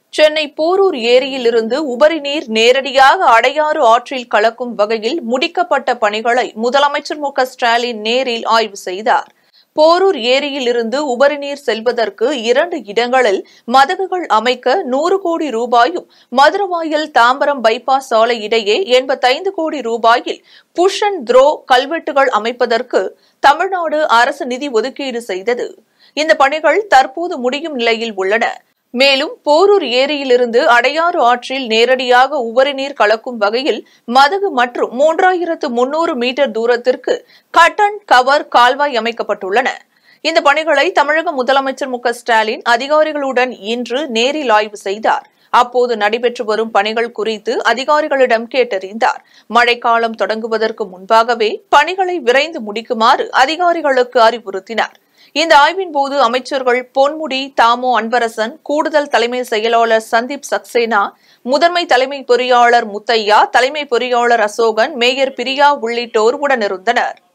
சென்னை போரூர் ஏரியிலிருந்து உபரி நீர் நேரடியாக அடையாறு ஆற்றில் கலக்கும் வகையில் முடிக்கப்பட்ட பணிகளை முதலமைச்சர் மு க ஸ்டாலின் நேரில் ஆய்வு செய்தார். போரூர் ஏரியிலிருந்து உபரி நீர் செல்வதற்கு 2 இடங்களில் மதகுகள் அமைக்க 100 கோடி ரூபாயும், மதுரவாயல் தாம்பரம் பைபாஸ் சாலை இடையே 85 கோடி ரூபாயில் புஷ் அண்ட் த்ரோ கல்வெட்டுகள் அமைப்பதற்கு தமிழ்நாடு அரசு நிதி ஒதுக்கீடு செய்தது. இந்த பணிகள் தற்போது முடியும் நிலையில் உள்ளன. மேலும் போரூர் ஏரியிலிருந்து அடையாறு ஆற்றில் நேரடியாக உபரி நீர் கலக்கும் வகையில் மதகு மற்றும் 3300 மீட்டர் தூரத்திற்கு கட் அண்ட் கவர் கால்வாய் அமைக்கப்பட்டுள்ளன. இந்த பணிகளை தமிழக முதலமைச்சர் மு க ஸ்டாலின் அதிகாரிகளுடன் இன்று நேரில் ஆய்வு செய்தார். அப்போது நடைபெற்று வரும் பணிகள் குறித்து அதிகாரிகளிடம் கேட்டறிந்தார். மழைக்காலம் தொடங்குவதற்கு முன்பாகவே பணிகளை விரைந்து முடிக்குமாறு அதிகாரிகளுக்கு அறிவுறுத்தினார். இந்த ஆய்வின் போது அமைச்சர்கள் பொன்முடி, தாமோ அன்பரசன், கூடுதல் தலைமை செயலாளர் சந்தீப் சக்சேனா, முதன்மை தலைமை பொறியாளர் முத்தையா, தலைமை பொறியாளர் அசோகன், மேயர் பிரியா உள்ளிட்டோர் உடனிருந்தனர்.